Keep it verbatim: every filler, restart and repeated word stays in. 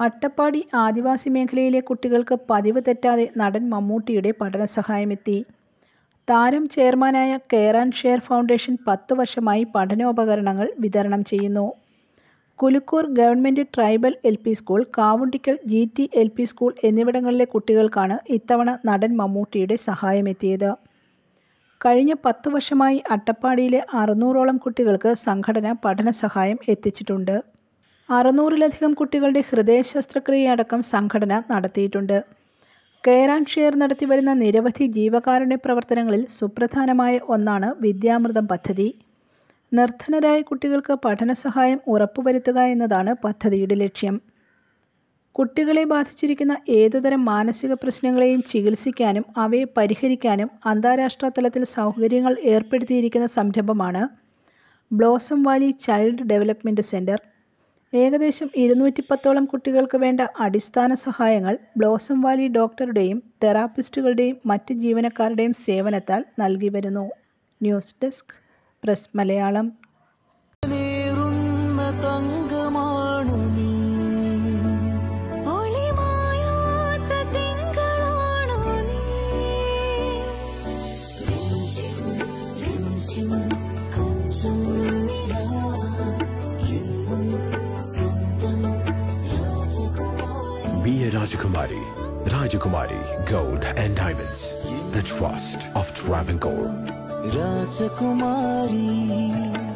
അട്ടപ്പാടി ആദിവാസി മേഖലയിലെ കുട്ടികൾക്ക് പതിവ് തെറ്റാതെ നടൻ മമ്മൂട്ടിയുടെ പഠനസഹായമെത്തി. താരം ചെയർമാനായ കെയർ ആൻഡ് ഷെയർ ഫൗണ്ടേഷൻ പത്ത് വർഷമായി പഠനോപകരണങ്ങൾ വിതരണം ചെയ്യുന്നു. Kulukkur government tribal L P school, Kavundikkal G T L P school എന്നിവിടങ്ങളിലെ കുട്ടികൾക്കാണ് ഇത്തവണ നടൻ മമ്മൂട്ടിയുടെ സഹായമെത്തിയത്. കഴിഞ്ഞ പത്ത് വർഷമായി അട്ടപ്പാടിയിലെ അറുന്നൂറോളം കുട്ടികൾക്ക് സംഘടന പഠനസഹായം എത്തിച്ചിട്ടുണ്ട്. അറുന്നൂറിലധികം കുട്ടികളുടെ ഹൃദയ ശസ്ത്രക്രിയയടക്കം സംഘടന നടത്തിയിട്ടുണ്ട്. കെയർ ആൻഡ് ഷെയർ നടത്തിവരുന്ന നിരവധി ജീവകാരുണ്യ പ്രവർത്തനങ്ങളിൽ സുപ്രധാനമായ ഒന്നാണ് വിദ്യാമൃതം പദ്ധതി. നിർധനരായ കുട്ടികൾക്ക് പഠനസഹായം ഉറപ്പുവരുത്തുക എന്നതാണ് പദ്ധതിയുടെ ലക്ഷ്യം. കുട്ടികളെ ബാധിച്ചിരിക്കുന്ന ഏതുതരം മാനസിക പ്രശ്നങ്ങളെയും ചികിത്സിക്കാനും അവയെ പരിഹരിക്കാനും അന്താരാഷ്ട്ര തലത്തിൽ സൗകര്യങ്ങൾ ഏർപ്പെടുത്തിയിരിക്കുന്ന സംരംഭമാണ് blossom valley child development centre. ഏകദേശം ഇരുന്നൂറ്റി പത്തോളം കുട്ടികൾക്ക് വേണ്ട അടിസ്ഥാന സഹായങ്ങൾ ബ്ലോസം വാലി ഡോക്ടറുടെയും തെറാപ്പിസ്റ്റുകളുടെയും മറ്റ് ജീവനക്കാരുടെയും സേവനത്താൽ നൽകി വരുന്നു. News desk press Malayalam. Be a Rajakumari. Rajakumari Gold and Diamonds. The trust of Travancore. Rajakumari.